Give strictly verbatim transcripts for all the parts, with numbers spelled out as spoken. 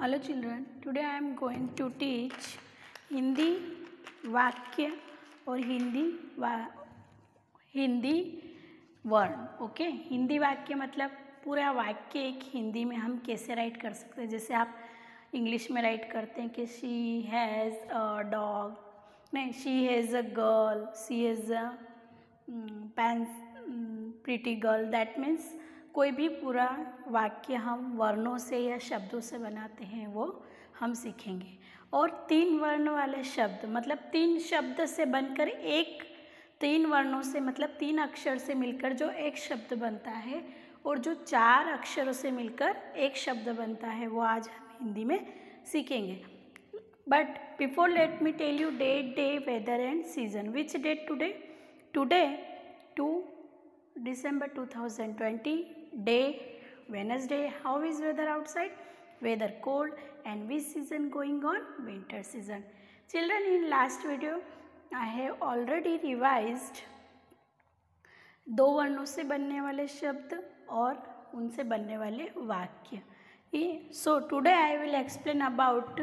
Hello children, today I am going to teach Hindi वाक्य और हिंदी वा हिंदी वर्ण. ओके, हिंदी वाक्य मतलब पूरा वाक्य एक हिंदी में हम कैसे राइट कर सकते हैं. जैसे आप इंग्लिश में राइट करते हैं कि शी हैज़ अ डॉग, नहीं she has a girl, she has a pans pretty girl. That means कोई भी पूरा वाक्य हम वर्णों से या शब्दों से बनाते हैं वो हम सीखेंगे. और तीन वर्ण वाले शब्द मतलब तीन शब्द से बनकर एक, तीन वर्णों से मतलब तीन अक्षर से मिलकर जो एक शब्द बनता है और जो चार अक्षरों से मिलकर एक शब्द बनता है वो आज हम हिंदी में सीखेंगे. But before let me tell you date, day, weather and season. Which date today? Today two December two thousand twenty, day Wednesday. How is weather outside? Weather cold. And which season going on? Winter season. Children, in last video I have already revised दो वर्णों से बनने वाले शब्द और उनसे बनने वाले वाक्य. So today I will explain about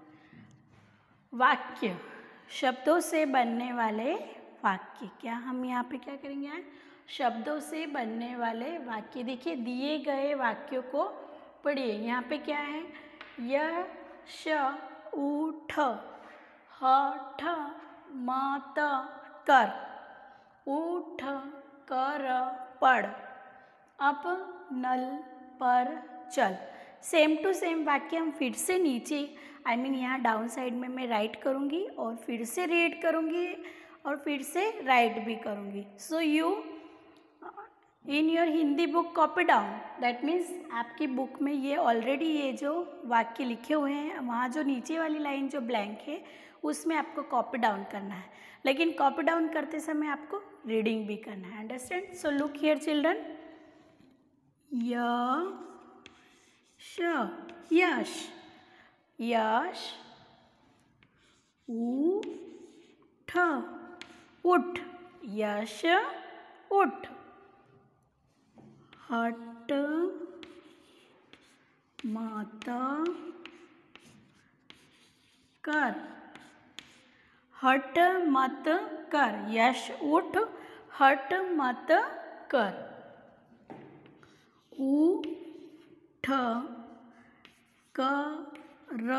वाक्य, शब्दों से बनने वाले वाक्य. क्या हम यहाँ पे क्या करेंगे आज? शब्दों से बनने वाले वाक्य. देखिए दिए गए वाक्यों को पढ़िए. यहाँ पे क्या है? य श उ ठ ह ठ म त कर, उठ कर पढ़, अब नल पर चल. सेम टू सेम वाक्य हम फिर से नीचे आई मीन यहाँ डाउन साइड में मैं राइट करूँगी और फिर से रीड करूँगी और फिर से राइट भी करूँगी. So you in your Hindi book copy down. That means आपकी बुक में ये ऑलरेडी ये जो वाक्य लिखे हुए हैं वहाँ जो नीचे वाली लाइन जो ब्लैंक है उसमें आपको कॉपी डाउन करना है. लेकिन कॉपी डाउन करते समय आपको रीडिंग भी करना है. Understand? So look here children. य श यश, यश उ ठ उठ, यश उठ. हट मत कर, हट मत कर, यश उठ हट मत कर. उठ कर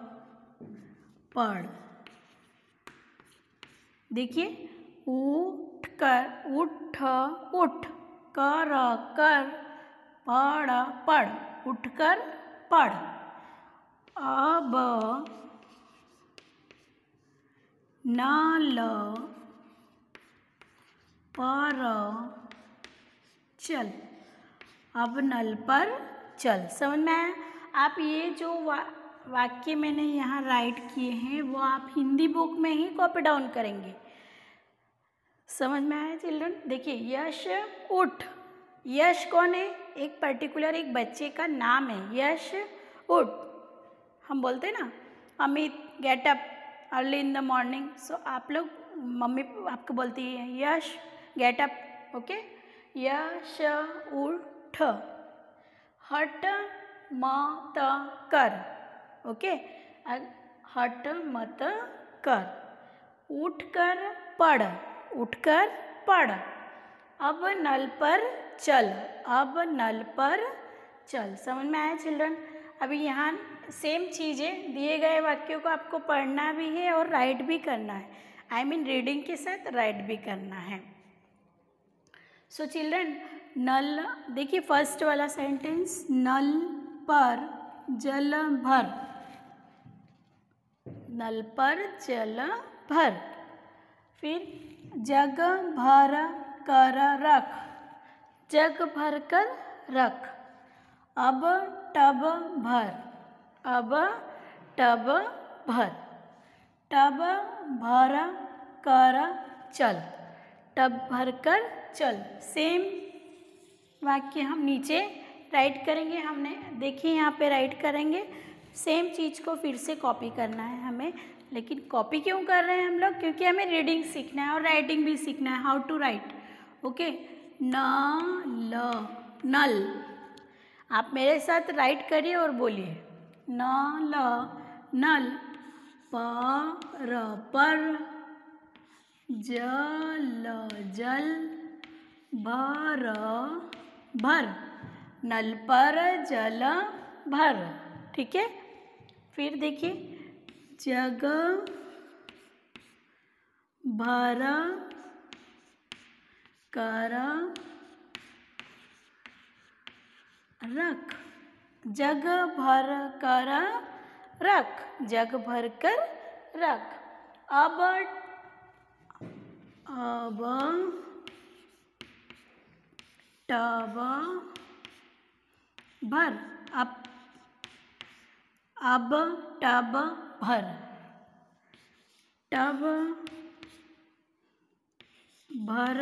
पढ़. देखिए उठ कर, उठ उठ कर कर पढ़ पढ़, उठ कर पढ़. अब नल पर चल, अब नल पर चल. समझ में आया? आप ये जो वा, वाक्य मैंने यहाँ राइट किए हैं वो आप हिंदी बुक में ही कॉपी डाउन करेंगे. समझ में आया चिल्ड्रन? देखिए यश उठ, यश कौन है? एक पर्टिकुलर एक बच्चे का नाम है. यश उठ. हम बोलते हैं ना Amit get up early in the morning. So आप लोग मम्मी आपको बोलती है Yash get up. Okay, Yash उठ हट मत कर. ओके, हट मत कर. उठ कर पढ़, उठकर पढ़. अब नल पर चल, अब नल पर चल. समझ में आया चिल्ड्रन? अभी यहाँ सेम चीज़ें दिए गए वाक्यों को आपको पढ़ना भी है और राइट भी करना है. आई मीन रीडिंग के साथ राइट भी करना है. सो चिल्ड्रन, नल देखिए फर्स्ट वाला सेंटेंस, नल पर जल भर, नल पर जल भर. फिर जग भर कर रख, जग भर कर रख. अब टब भर, अब टब भर. टब भर कर चल, टब भर कर चल. सेम वाक्य हम नीचे राइट करेंगे. हमने देखिए यहाँ पे राइट करेंगे. सेम चीज़ को फिर से कॉपी करना है हमें. लेकिन कॉपी क्यों कर रहे हैं हम लोग? क्योंकि हमें रीडिंग सीखना है और राइटिंग भी सीखना है. How to right. ओके, न ल नल. आप मेरे साथ राइट करिए और बोलिए. नल नल, पर पर, जल जल, भर भर, नल पर जल भर। ठीक है, फिर देखिए जग भर कर रख, जग भर कर रख, जग भर कर रख। अब अब टब भर, अब अब टब भर, टब भर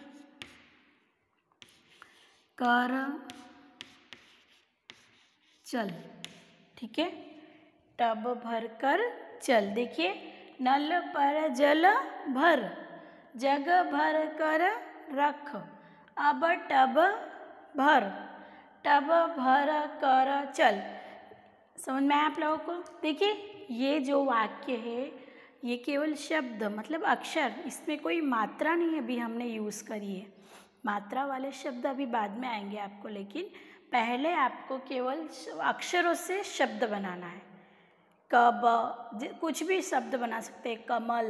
कर चल। ठीक है, टब भर कर चल। देखिए नल पर जल भर, जग भर कर रख, अब टब भर, टब भर कर चल। समझ में आया आप लोगों को? देखिए ये जो वाक्य है ये केवल शब्द मतलब अक्षर, इसमें कोई मात्रा नहीं अभी हमने यूज़ करी है। मात्रा वाले शब्द अभी बाद में आएंगे आपको, लेकिन पहले आपको केवल अक्षरों से शब्द बनाना है। कब, कुछ भी शब्द बना सकते हैं, कमल,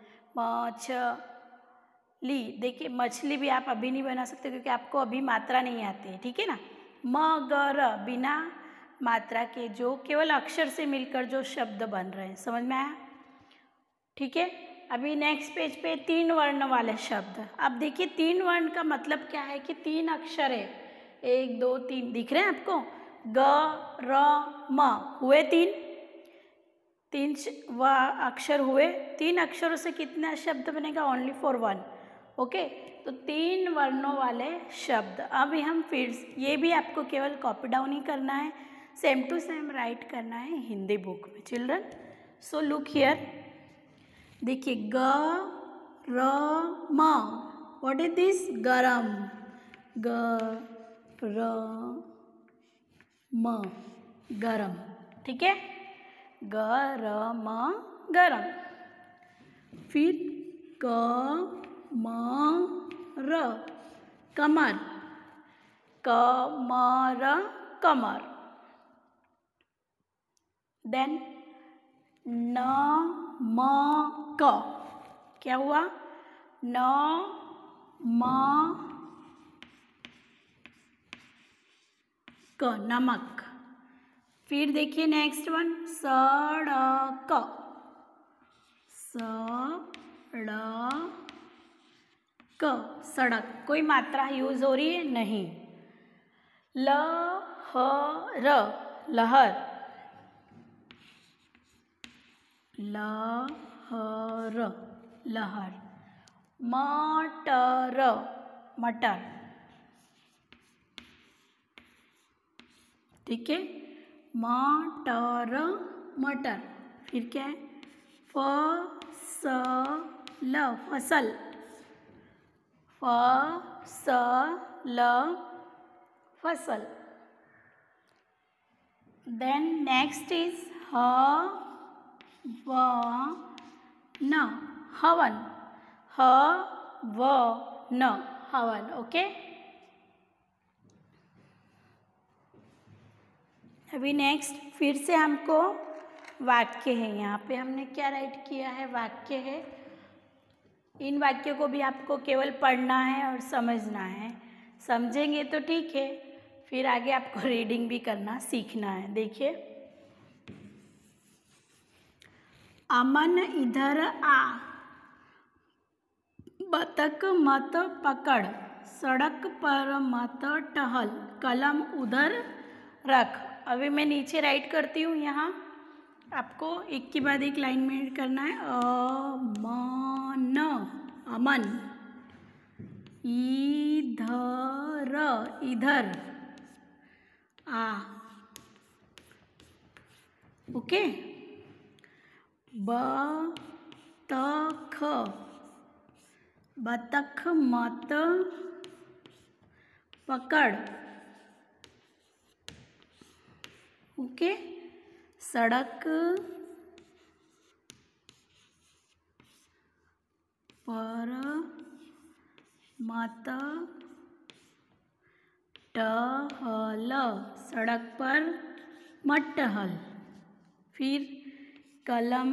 मछली। देखिए मछली भी आप अभी नहीं बना सकते क्योंकि आपको अभी मात्रा नहीं आती है। ठीक है ना। मगर, बिना मात्रा के, जो केवल अक्षर से मिलकर जो शब्द बन रहे हैं। समझ में आया? ठीक है, अभी नेक्स्ट पेज पे तीन वर्ण वाले शब्द। अब देखिए तीन वर्ण का मतलब क्या है कि तीन अक्षर है, एक दो तीन दिख रहे हैं आपको। ग र म हुए तीन, तीन व अक्षर हुए। तीन अक्षरों से कितना शब्द बनेगा? Only for one. ओके, तो तीन वर्णों वाले शब्द। अभी हम फिर ये भी आपको केवल कॉपी डाउन ही करना है, सेम टू सेम राइट करना है हिंदी बुक में चिल्ड्रन। सो लुक हियर, देखिए ग र म, व्हाट इज दिस? गरम, ग र म, गरम। ठीक है, ग र म गरम। फिर क म र, कमर, क म र कमर। देन न म क, क्या हुआ? न म क, नमक। फिर देखिए नेक्स्ट वन, सड़क, सड़क, सड़क। कोई मात्रा यूज हो रही है? नहीं। लहर, लहर, लहर, लहर। मटर, मटर। ठीक है, मटर, मटर। फिर क्या है? फसल, फसल, फसल, फसल। देन नेक्स्ट इज हवन, हवन, हवन, हवन। ओके, अभी नेक्स्ट फिर से हमको वाक्य है। यहाँ पे हमने क्या राइट किया है? वाक्य है। इन वाक्यों को भी आपको केवल पढ़ना है और समझना है। समझेंगे तो ठीक है, फिर आगे आपको रीडिंग भी करना सीखना है। देखिए, अमन इधर आ, बतख मत पकड़, सड़क पर मत टहल, कलम उधर रख। अभी मैं नीचे राइट करती हूँ। यहाँ आपको एक के बाद एक लाइन में करना है। अमन, अमन, इधर, इधर आ। ओके, बतख, बतख मत पकड़। ओके, सड़क पर मत टहल, सड़क पर मत टहल। फिर कलम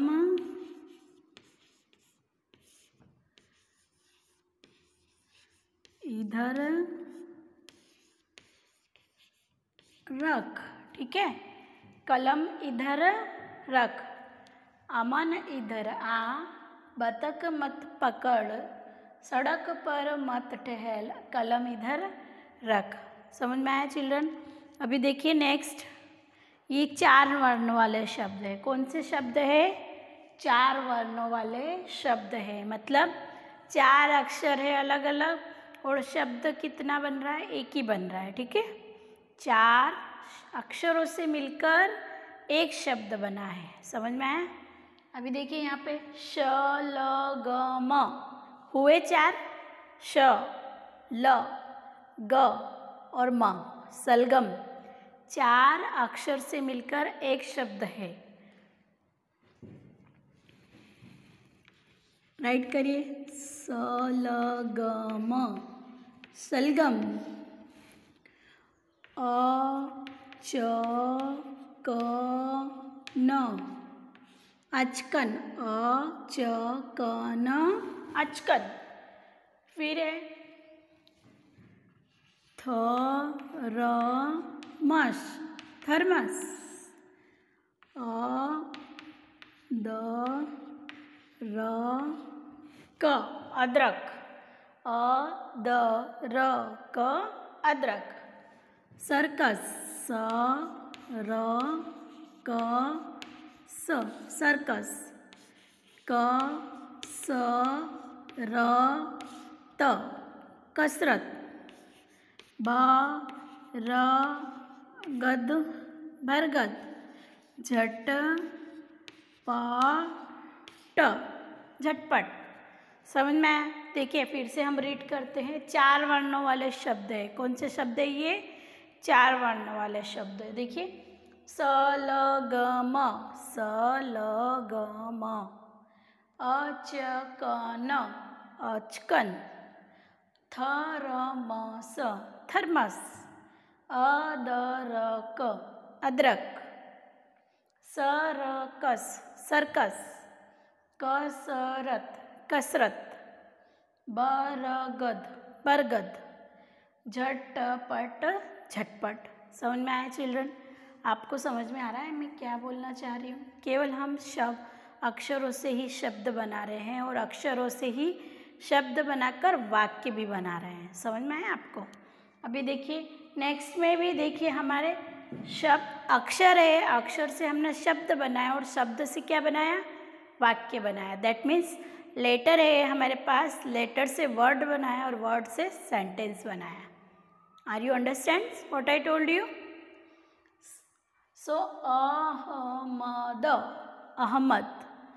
इधर रख, ठीक है, कलम इधर रख। अमन इधर आ, बतख मत पकड़, सड़क पर मत टहल, कलम इधर रख। समझ में आया चिल्ड्रन? अभी देखिए नेक्स्ट, ये चार वर्ण वाले शब्द है। कौन से शब्द है? चार वर्णों वाले शब्द है, मतलब चार अक्षर है अलग अलग, और शब्द कितना बन रहा है? एक ही बन रहा है, ठीक है। चार अक्षरों से मिलकर एक शब्द बना है। समझ में आया? अभी देखिए यहाँ पे श ल ग म हुए चार, श ल ग और म, सलगम। चार अक्षर से मिलकर एक शब्द है। राइट करिए, स ल ग म, सलगम। अ च क न, अचकन, अ च क न, अचकन। फिर है थ र मस, थर्मस। अ द र क, अदरक, अ द र क, अदरक। सर्कस, स र क स, सर्कस। क स र त, कसरत। ब र गद, बरगद। झट प ट, झटपट। समझ में आया? देखिए फिर से हम रीड करते हैं। चार वर्णों वाले शब्द है। कौन से शब्द है ये? चार वर्ण वाले शब्द है। देखिए स ल ग म, स ल ग म। अ च क न, अचकन। थ र म स, थर्मस। अ द र क, अदरक। स र कस, सर्कस। कसरत, कसरत। बरगद, बरगद। झटपट, झटपट। समझ में आया चिल्ड्रन? आपको समझ में आ रहा है मैं क्या बोलना चाह रही हूँ? केवल हम शब्द अक्षरों से ही शब्द बना रहे हैं और अक्षरों से ही शब्द बनाकर वाक्य भी बना रहे हैं। समझ में आया आपको? अभी देखिए नेक्स्ट में भी देखिए हमारे शब्द अक्षर है, अक्षर से हमने शब्द बनाया और शब्द से क्या बनाया? वाक्य बनाया। दैट मीन्स लेटर है हमारे पास, लेटर से वर्ड बनाया और वर्ड से सेंटेंस बनाया। Are you understand what I told you? So Ahmad, Ahmad.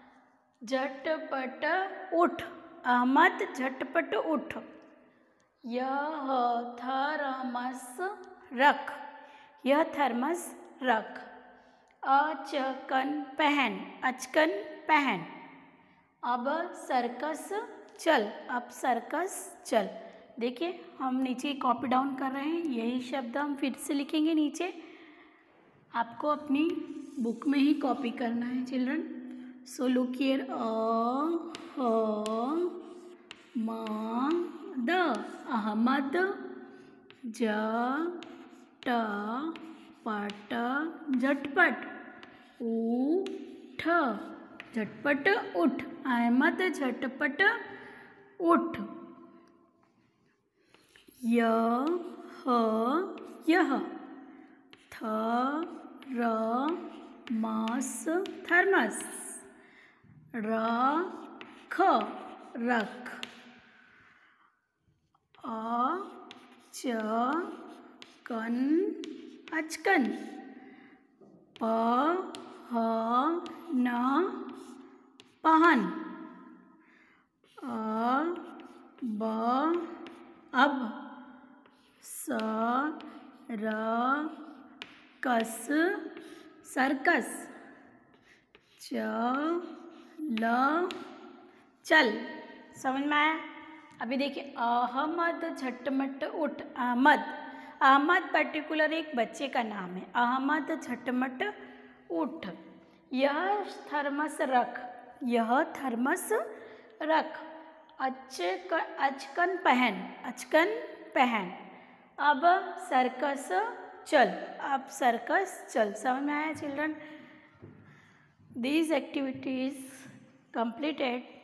झटपट उठ, अहमद झटपट उठ। यह थर्मस रख, यह थर्मस रख। अचकन पहन, अचकन पहन। अब सर्कस चल, अब सर्कस चल। देखिए हम नीचे कॉपी डाउन कर रहे हैं, यही शब्द हम फिर से लिखेंगे नीचे। आपको अपनी बुक में ही कॉपी करना है चिल्ड्रन। सो लुक हियर, अ ह म द, अहमद। ज ट पट, झटपट। उठ, झटपट उठ, अहमद झटपट उठ। यह, यह। थ र मस, थर्मस। र ख, रख। अ च कन, अचकन। प ह न, पहन। अ ब अब। स र कस, सर्कस। ल चल। समझ में आया? अभी देखिए, अहमद झटमट उठ। अहमद, अहमद पर्टिकुलर एक बच्चे का नाम है। अहमद झटमट उठ। यह थर्मस रख। यह थर्मस रख। अचक अचकन पहन। अचकन पहन। अब सर्कस चल। अब सर्कस चल। समझ में आया चिल्ड्रन? These activities completed